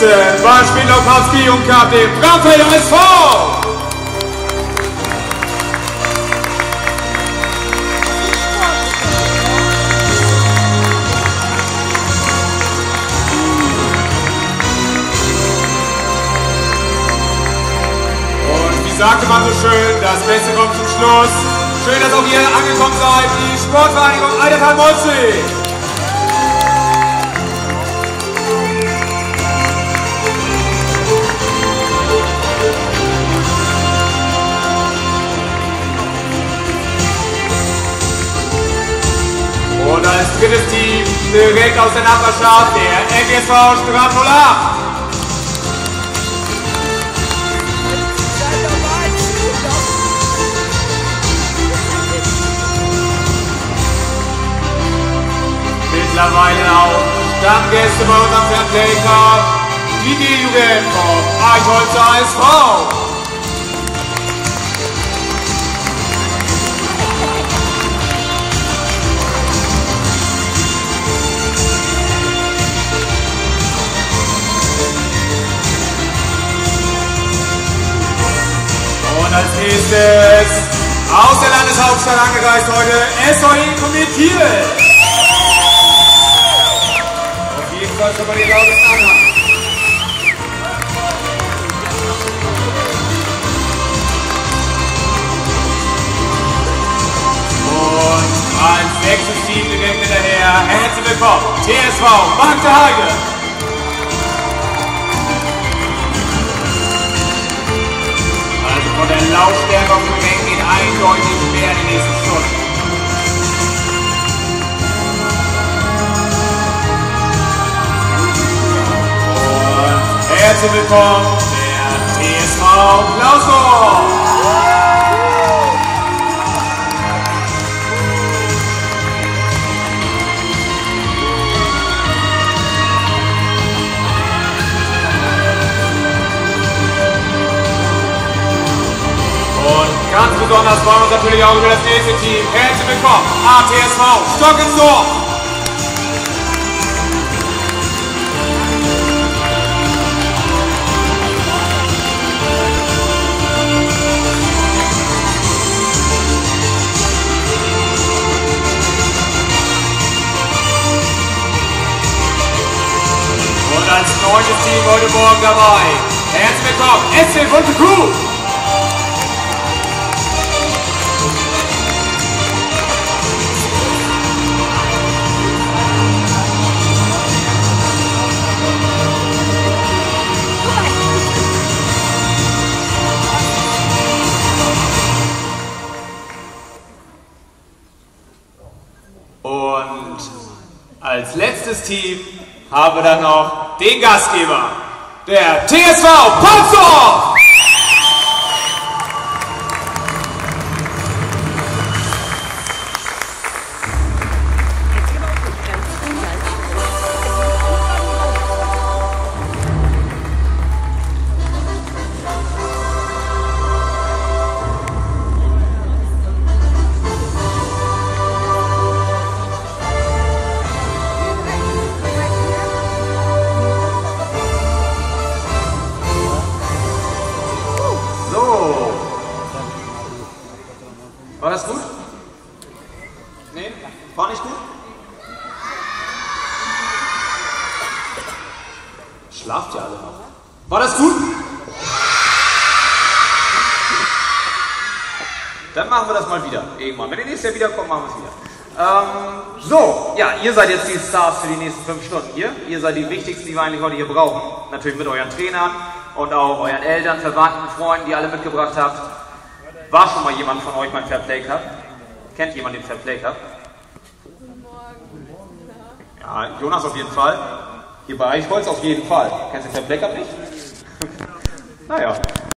17 beim Spiel Lokowski und Cup dem Bramfelder SV. Und wie sagte man so schön, das Beste kommt zum Schluss. Schön, dass auch ihr angekommen seid, die Sportvereinigung Eidertal Molfsee. Und als drittes Team direkt aus der Nachbarschaft der NGSV Strand 08. Mittlerweile auch Stammgäste bei unserem Fairplay Cup, die D-Jugend vom Eidertal SV. Und als nächstes aus der Landeshauptstadt angereist heute SOE Kiel. Auf jeden Fall schon mal die lautesten Anhang. Und als nächstes Team direkt hinterher, herzlich willkommen, TSV Magdeheide. Von der Lautstärke auf dem Gelenk geht eindeutig mehr in die nächsten Stunden. Und herzlich willkommen, der TSV Pansdorf. Ganz besonders freuen wir uns natürlich auch über das nächste Team. Herzlich willkommen, ATSV Stockensdorf. Und als neuntes Team heute Morgen dabei. Herzlich willkommen, SC von the Crew. Und als letztes Team haben wir dann noch den Gastgeber, der TSV Pansdorf. War das gut? Nee? War nicht gut? Schlaft ihr alle noch? War das gut? Dann machen wir das mal wieder. Irgendwann. Wenn ihr nächstes Jahr wiederkommt, machen wir es wieder. So, ja, ihr seid jetzt die Stars für die nächsten 5 Stunden hier. Ihr seid die wichtigsten, die wir eigentlich heute hier brauchen. Natürlich mit euren Trainern und auch euren Eltern, Verwandten, Freunden, die ihr alle mitgebracht habt. War schon mal jemand von euch beim Fairplay Cup? Kennt jemand den Fairplay Cup? Ja, Jonas auf jeden Fall. Hier bei Eichholz auf jeden Fall. Kennst du den Fairplay Cup nicht? Naja.